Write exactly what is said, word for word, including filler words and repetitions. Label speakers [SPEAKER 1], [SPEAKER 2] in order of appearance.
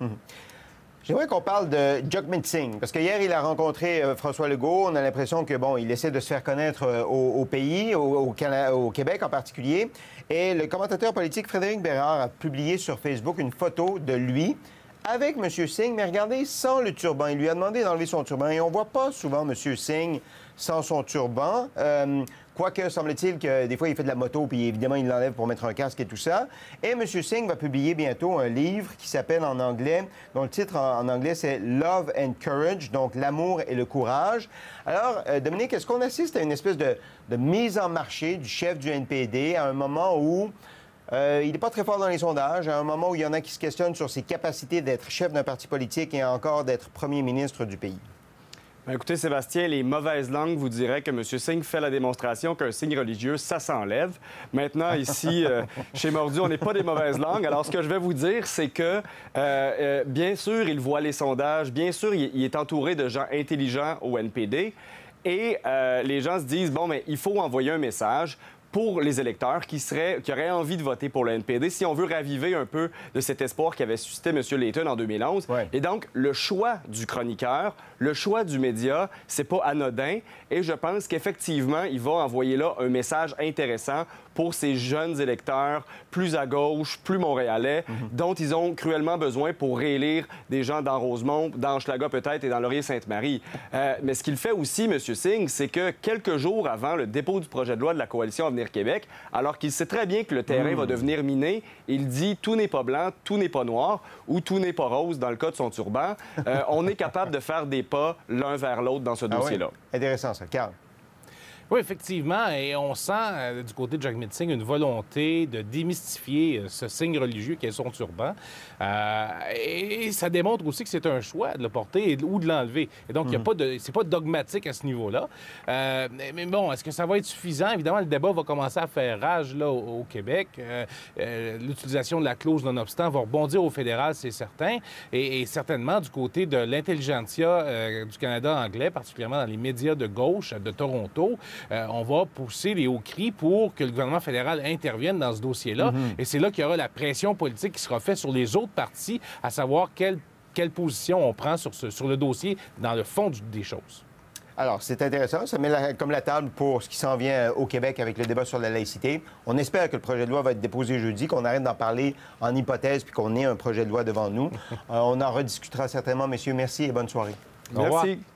[SPEAKER 1] Mmh. J'aimerais qu'on parle de Jagmeet Singh, parce qu'hier, il a rencontré euh, François Legault. On a l'impression que, bon, il essaie de se faire connaître euh, au, au pays, au, au, Canada, au Québec en particulier. Et le commentateur politique Frédéric Bérard a publié sur Facebook une photo de lui avec M. Singh, mais regardez, sans le turban. Il lui a demandé d'enlever son turban. Et on ne voit pas souvent M. Singh sans son turban. Euh, Quoique, semble-t-il que des fois, il fait de la moto, puis évidemment, il l'enlève pour mettre un casque et tout ça. Et M. Singh va publier bientôt un livre qui s'appelle en anglais, dont le titre en, en anglais, c'est Love and Courage, donc l'amour et le courage. Alors, euh, Dominique, est-ce qu'on assiste à une espèce de, de mise en marché du chef du N P D à un moment où euh, il n'est pas très fort dans les sondages, à un moment où il y en a qui se questionnent sur ses capacités d'être chef d'un parti politique et encore d'être premier ministre du pays?
[SPEAKER 2] Bien, écoutez, Sébastien, les mauvaises langues vous diraient que M. Singh fait la démonstration qu'un signe religieux, ça s'enlève. Maintenant, ici, euh, chez Mordu, on n'est pas des mauvaises langues. Alors, ce que je vais vous dire, c'est que, euh, euh, bien sûr, il voit les sondages. Bien sûr, il, il est entouré de gens intelligents au N P D. Et euh, les gens se disent, bon, mais il faut envoyer un message pour les électeurs qui, seraient, qui auraient envie de voter pour le N P D si on veut raviver un peu de cet espoir qu'avait suscité M. Layton en deux mille onze. Ouais. Et donc, le choix du chroniqueur, le choix du média, c'est pas anodin. Et je pense qu'effectivement, il va envoyer là un message intéressant pour ces jeunes électeurs plus à gauche, plus montréalais, mm-hmm. dont ils ont cruellement besoin pour réélire des gens dans Rosemont, dans Hochelaga peut-être et dans Laurier-Sainte-Marie. Euh, mais ce qu'il fait aussi, M. Singh, c'est que quelques jours avant le dépôt du projet de loi de la Coalition Avenir Québec, alors qu'il sait très bien que le terrain mmh. va devenir miné, il dit tout n'est pas blanc, tout n'est pas noir ou tout n'est pas rose dans le cas de son turban. Euh, on est capable de faire des pas l'un vers l'autre dans ce dossier-là.
[SPEAKER 1] Ah oui? Intéressant, ça. Carl.
[SPEAKER 3] Oui, effectivement, et on sent euh, du côté de Jagmeet Singh une volonté de démystifier euh, ce signe religieux qu'est son turban. Euh, et, et ça démontre aussi que c'est un choix de le porter et, ou de l'enlever. Et donc, il mm-hmm. y a pas c'est pas dogmatique à ce niveau-là. Euh, mais, mais bon, est-ce que ça va être suffisant? Évidemment, le débat va commencer à faire rage là, au, au Québec. Euh, euh, L'utilisation de la clause non-obstant va rebondir au fédéral, c'est certain. Et, et certainement, du côté de l'intelligentsia euh, du Canada anglais, particulièrement dans les médias de gauche de Toronto, Euh, on va pousser les hauts cris pour que le gouvernement fédéral intervienne dans ce dossier-là. Mm-hmm. Et c'est là qu'il y aura la pression politique qui sera faite sur les autres partis, à savoir quelle, quelle position on prend sur, ce, sur le dossier dans le fond du, des choses.
[SPEAKER 1] Alors, c'est intéressant. Ça met la, comme la table pour ce qui s'en vient au Québec avec le débat sur la laïcité. On espère que le projet de loi va être déposé jeudi, qu'on arrête d'en parler en hypothèse puis qu'on ait un projet de loi devant nous. euh, on en rediscutera certainement, messieurs. Merci et bonne soirée.
[SPEAKER 2] Merci.